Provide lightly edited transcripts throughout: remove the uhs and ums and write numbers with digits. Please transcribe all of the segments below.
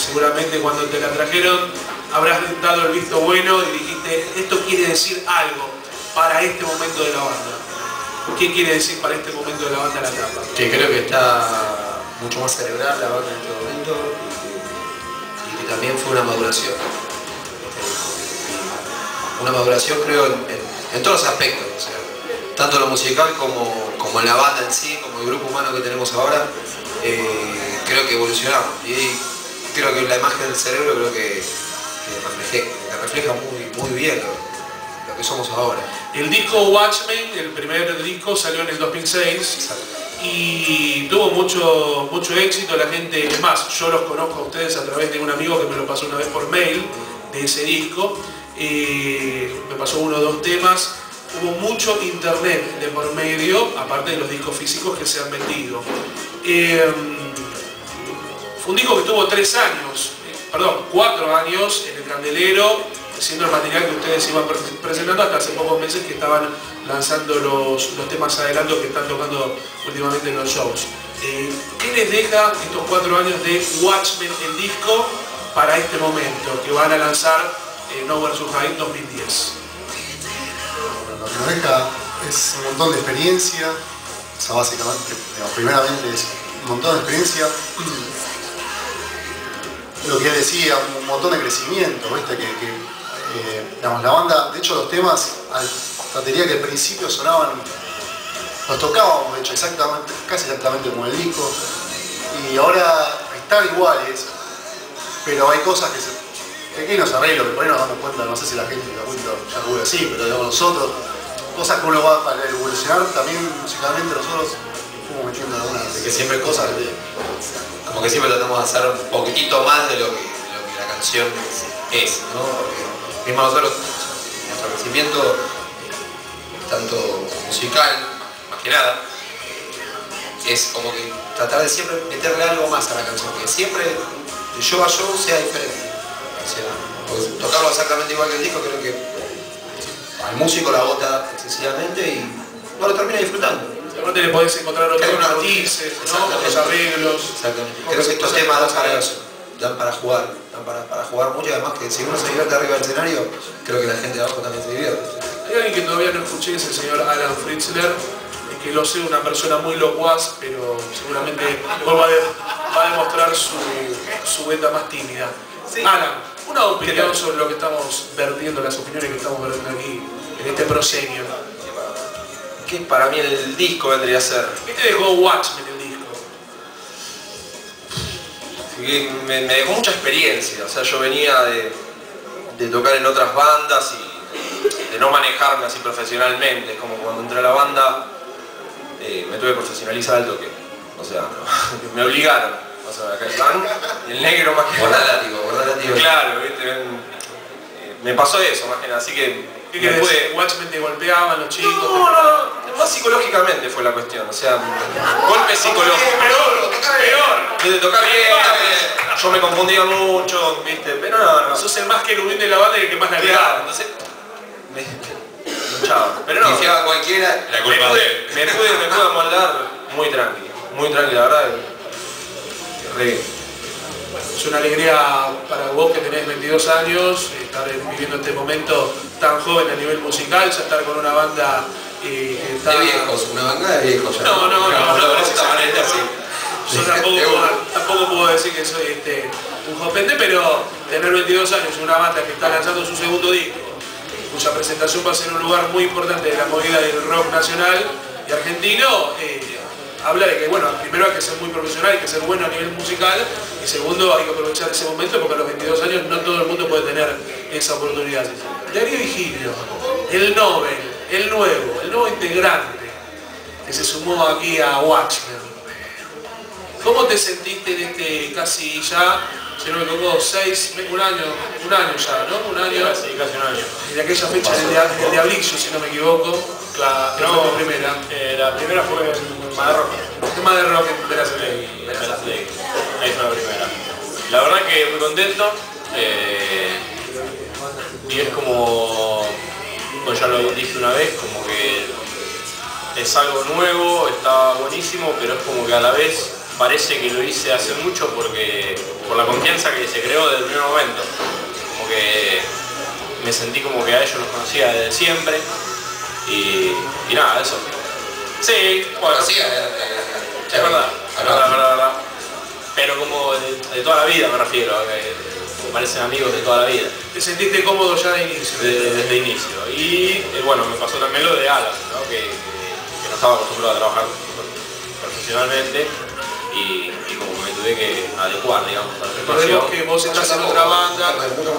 seguramente cuando te la trajeron habrás dado el visto bueno y dijiste, esto quiere decir algo para este momento de la banda. ¿Qué quiere decir para este momento de la banda la tapa? Que creo que está mucho más cerebral la banda en este momento y que también fue una maduración. Una maduración creo en todos los aspectos, o sea, tanto lo musical como en la banda en sí, como el grupo humano que tenemos ahora, creo que evolucionamos y creo que la imagen del cerebro creo que refleja muy bien lo que somos ahora. El disco Watchmen, el primer disco, salió en el 2006. Exacto. Y tuvo mucho éxito, la gente, es más, yo los conozco a ustedes a través de un amigo que me lo pasó una vez por mail de ese disco, me pasó 1 o 2 temas, hubo mucho internet de por medio, aparte de los discos físicos que se han vendido. Fue un disco que tuvo 4 años en el candelero, siendo el material que ustedes iban presentando hasta hace pocos meses que estaban lanzando los temas adelantos que están tocando últimamente en los shows. ¿Qué les deja estos 4 años de Watchmen, el disco, para este momento que van a lanzar Nowhere to Hide 2010? Lo que nos deja es un montón de experiencia, o sea, básicamente, primeramente es un montón de experiencia. Lo que decía, un montón de crecimiento, ¿viste? Digamos, la banda, de hecho los temas, te diría que al principio sonaban, los tocábamos de hecho casi exactamente como el disco, y ahora están iguales, pero hay cosas pequeños arreglos que por ahí nos damos cuenta, no sé si la gente se da cuenta, ya lo voy a decir, pero digamos nosotros, cosas que uno va para evolucionar, también musicalmente nosotros fuimos metiendo algunas. Que siempre hay cosas, como que siempre tratamos de hacer un poquitito más de lo que la canción es, ¿no? Porque mismo nosotros, nuestro crecimiento, tanto musical, más que nada, es como que tratar de siempre meterle algo más a la canción, que siempre de show a show sea diferente. O sea, tocarlo exactamente igual que el disco, creo que al músico la bota excesivamente y no lo termina disfrutando. Aparte le podés encontrar otros matices, ¿no? Los arreglos. Exactamente. Creo que estos temas dan para jugar, para jugar mucho, y además que si uno se divierte arriba del escenario, creo que la gente de abajo también se divierte. Hay alguien que todavía no escuché, es el señor Alan Fritzler, que lo sé, una persona muy locuaz, pero seguramente va a demostrar su beta más tímida. Sí. Alan, una opinión sobre lo que estamos vertiendo, las opiniones que estamos vertiendo aquí, en este proscenio. Que para mí el disco vendría a ser. ¿Qué te dejó Watchmen el disco? Me dejó mucha experiencia, o sea, yo venía de tocar en otras bandas y de no manejarme así profesionalmente. Es como cuando entré a la banda me tuve que profesionalizar al toque, o sea, me obligaron, o sea, acá están, y el negro más que nada. Guardar Claro, ¿viste? Me pasó eso más que nada, así que ¿qué querés decir? ¿Watchmen te golpeaban los chicos? No, más psicológicamente fue la cuestión, o sea, golpe psicológico. Peor. De tocar bien, yo me confundía mucho, ¿viste? Pero no. Sos el más querubín de la banda y el que más la ligaba. Entonces, luchaba. Pero no. Confiaba cualquiera, la culpa Me pude amoldar muy tranqui, la verdad. Es una alegría para vos que tenés 22 años, estar viviendo este momento tan joven a nivel musical, ya estar con una banda que está... De viejos, una banda de viejos. No, sí. Yo tampoco puedo decir que soy un jopete, pero tener 22 años y una banda que está lanzando su segundo disco, cuya presentación va a ser en un lugar muy importante de la movida del rock nacional y argentino, habla de que, bueno, primero hay que ser muy profesional, hay que ser bueno a nivel musical, y segundo hay que aprovechar ese momento porque a los 22 años no todo el mundo puede tener esa oportunidad. Darío Vigilio, el Nobel, el nuevo integrante que se sumó aquí a Watchmen. ¿Cómo te sentiste en este casi ya, si no me equivoco, un año ya, ¿no? Un año. Sí, casi un año. De aquella fecha del Diablillo, si no me equivoco. Claro, no, fue tu primera. La primera fue en Madrock. El tema de rock en Verazatei. Ahí fue la primera. La verdad que muy contento. Y es como, pues ya lo dije una vez, como que es algo nuevo, está buenísimo, pero es como que a la vez parece que lo hice hace mucho porque por la confianza que se creó desde el primer momento. Como que me sentí como que a ellos los conocía desde siempre y nada, eso. Sí, bueno, Sí, es verdad. Pero como de toda la vida me refiero, que parecen amigos de toda la vida. ¿Te sentiste cómodo ya de inicio? Desde el inicio. Y bueno, me pasó también lo de Alan, ¿no? que no estaba acostumbrado a trabajar profesionalmente y como me tuve que adecuar, digamos, a la Recordemos situación. que vos estás en otra banda.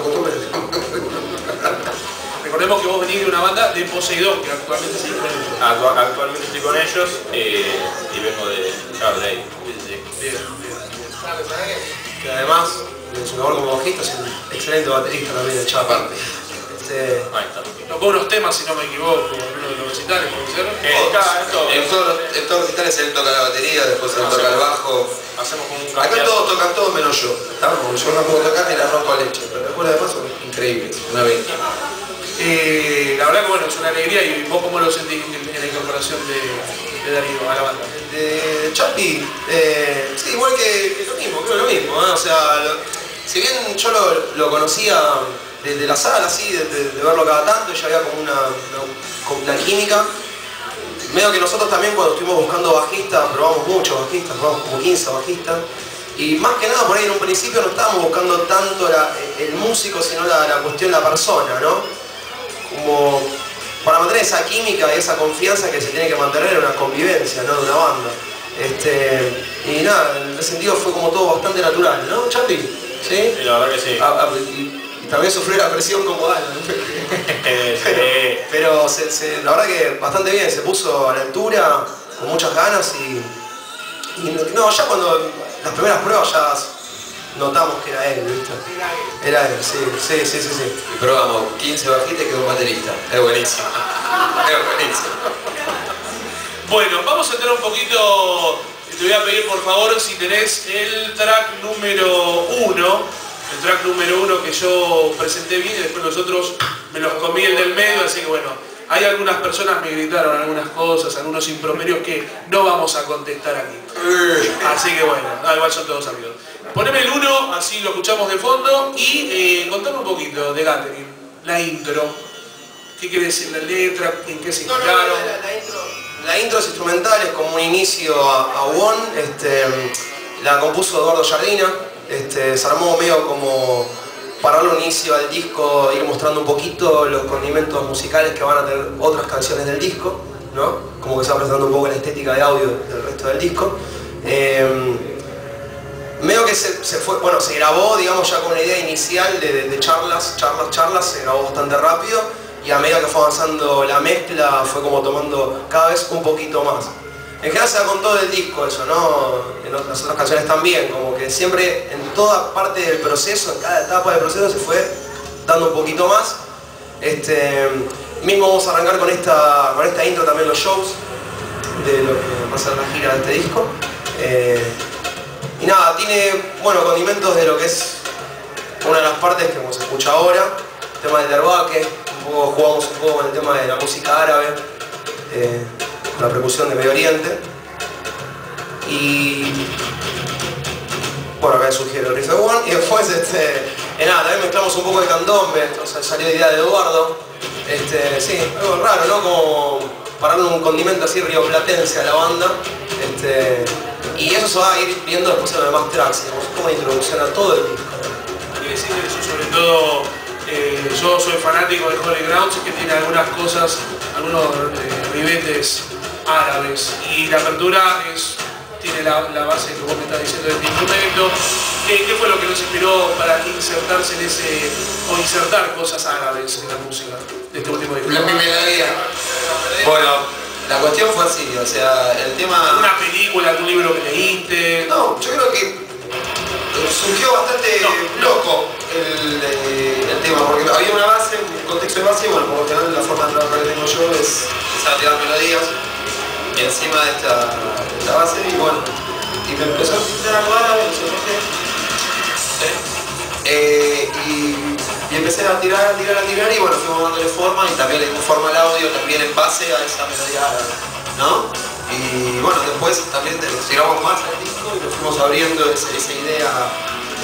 Recordemos que vos venís de una banda de Poseidón, que actualmente se encuentra. Actualmente estoy con ellos y vengo de ahí. Bien. Que además de su labor como bajista es un excelente baterista también de Chapa. Ahí está. Tocó unos temas, si no me equivoco, uno de los recitales, ¿puede ser? En todos los recitales él toca la batería, después él toca el bajo. Hacemos como un Acá cambiazo. todos tocan todo menos yo. Porque yo no puedo tocar ni la rompo a leche, pero después además son increíbles, una bestia. La verdad que bueno, es una alegría. ¿Y vos cómo lo sentís en la incorporación de Darío a la banda? De Chapi, sí, igual que lo mismo, creo lo mismo, ¿eh? O sea, si bien yo lo conocía desde la sala, así, de verlo cada tanto, ya había como una química. Medio que nosotros también cuando estuvimos buscando bajistas, probamos muchos bajistas, probamos como 15 bajistas. Y más que nada por ahí en un principio no estábamos buscando tanto el músico, sino la cuestión de la persona, ¿no? Como para mantener esa química y esa confianza que se tiene que mantener en una convivencia, ¿no? De una banda. Y nada, en ese sentido fue como todo bastante natural, ¿no, Chapi? ¿Sí? Sí, la verdad que sí. Y también sufrió la presión como Alan. Pero la verdad que bastante bien, se puso a la altura, con muchas ganas y no, ya cuando las primeras pruebas ya notamos que era él, ¿viste? Era él, sí. Y probamos 15 bajistas y quedó un baterista. Es buenísimo. Es buenísimo. Bueno, vamos a entrar un poquito. Te voy a pedir por favor si tenés el track número 1. El track número 1 que yo presenté bien y después nosotros me los comí el del medio, así que bueno, hay algunas personas me gritaron algunas cosas, algunos improperios que no vamos a contestar aquí. Así que bueno, igual son todos amigos. Poneme el 1, así lo escuchamos de fondo y contame un poquito de Gathering, la intro. ¿Qué quiere decir la letra? ¿En qué se inspiraron? La intro es instrumental, es como un inicio a One, la compuso Eduardo Jardina, se armó medio como para darle un inicio al disco, ir mostrando un poquito los condimentos musicales que van a tener otras canciones del disco, ¿no? Como que se va presentando un poco la estética de audio del resto del disco. Medio que se grabó, digamos, ya con una idea inicial de charlas, se grabó bastante rápido y a medida que fue avanzando la mezcla fue como tomando cada vez un poquito más. En general se da con todo el disco eso, ¿no? En las otras canciones también, como que siempre en toda parte del proceso, en cada etapa del proceso se fue dando un poquito más. Mismo vamos a arrancar con esta intro también los shows de lo que va a ser la gira de este disco. Y nada, tiene, bueno, condimentos de lo que es una de las partes que como se escucha ahora, el tema del derbaque, jugamos un poco con el tema de la música árabe, con la percusión de Medio Oriente. Y bueno, acá surgió el riff de One y después nada, también mezclamos un poco de candombe, entonces salió la idea de Eduardo. Sí, algo raro, ¿no? Como para darle un condimento así rioplatense a la banda. Y eso se va a ir viendo después en los demás tracks, digamos, como una introducción a todo el disco. Y decir eso, sobre todo, yo soy fanático de Holy Grounds, que tiene algunas cosas, algunos ribetes árabes, y la apertura tiene la base que vos me estás diciendo de este instrumento. ¿Qué fue lo que nos inspiró para insertarse en insertar cosas árabes en la música de este último disco? La melodía. Bueno, la cuestión fue así, o sea, el tema... ¿Alguna película, algún libro que leíste? No, yo creo que surgió bastante loco el tema, porque había una base, un contexto de base, y bueno, como general la forma de trabajar que tengo yo es empezar a tirar melodías encima de esta base, y bueno, y me empezó a pintar algo árabe, no sé por qué. Y empecé a tirar, y bueno, fuimos dándole forma, y también le dimos forma al audio también en base a esa melodía árabe, ¿no? Y bueno, después también tiramos más al disco y nos fuimos abriendo esa idea